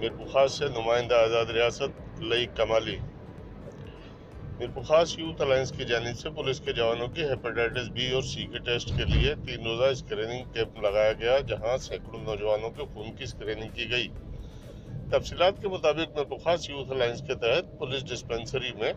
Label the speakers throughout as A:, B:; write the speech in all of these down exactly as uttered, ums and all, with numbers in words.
A: मीरपुर खास से नुमाइंदा आज़ाद रियासत लई कमाली। मीरपुर खास यूथ अलायंस की जानिब से पुलिस के जवानों की हेपेटाइटिस बी और सी के टेस्ट के लिए तीन रोजा स्क्रीनिंग कैंप लगाया गया, जहां सैकड़ों नौजवानों के खून की स्क्रीनिंग की गई। तफसीलात के मुताबिक मीरपुर खास यूथ अलायंस के तहत पुलिस डिस्पेंसरी में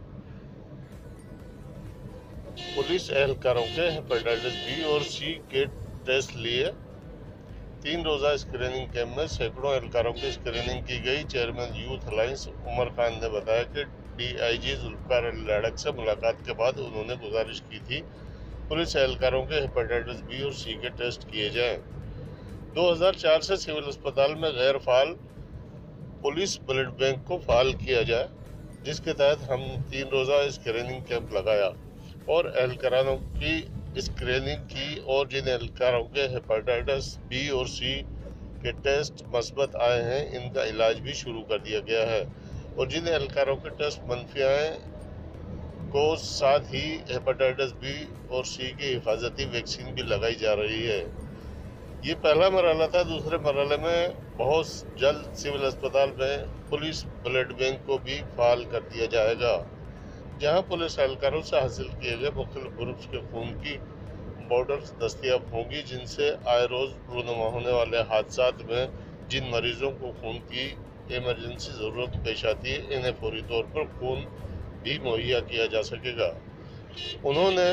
A: पुलिस एहलकारों के हेपेटाइटिस बी और सी के टेस्ट लिए तीन रोजा स्क्रीनिंग कैंप में सैकड़ों एहलकारों की स्क्रीनिंग की गई। Chairman youth alliance Umar Khan ने बताया कि डीआईजी जुल्फकार अली लड़क से मुलाकात के बाद उन्होंने गुजारिश की थी पुलिस एहलकारों के हेपेटाइटिस बी और सी के टेस्ट किए जाएं। दो हज़ार चार से सिविल अस्पताल में गैर फाल पुलिस ब्लड बैंक को फाल किया जाए, जिसके तहत हम तीन रोजा स्क्रीनिंग कैंप लगाया और एहलकारों की स्क्रीनिंग की और जिन एहलकारों के हेपेटाइटिस बी और सी के टेस्ट मस्बत आए हैं, इनका इलाज भी शुरू कर दिया गया है और जिन एहलकारों के टेस्ट मनफी आए को साथ ही हेपेटाइटिस बी और सी की हिफाजती वैक्सीन भी लगाई जा रही है। ये पहला मरहला था। दूसरे मरहले में बहुत जल्द सिविल अस्पताल में पुलिस ब्लड बैंक को भी फाल कर दिया जाएगा, जहां पुलिस एहलकारों से हासिल किए गए मुख्तलिफ ग्रुप्स के खून की बॉटल्स दस्तियाब होंगी, जिनसे आए रोज रूनुमा होने वाले हादसात में जिन मरीजों को खून की इमरजेंसी ज़रूरत पेश आती है, इन्हें फौरी तौर पर खून भी मुहैया किया जा सकेगा। उन्होंने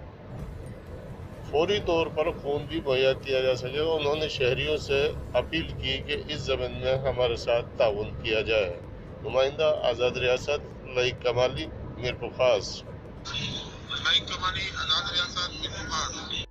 A: फौरी तौर पर खून भी मुहैया किया जा सकेगा उन्होंने शहरियों से अपील की कि इस ज़मीन में हमारे साथ ताउन किया जाए। नुमाइंदा आज़ाद रियासत लई कमाली मीरपुर खास।
B: लई कमाली आज़ाद रियासत मीरपुर खास।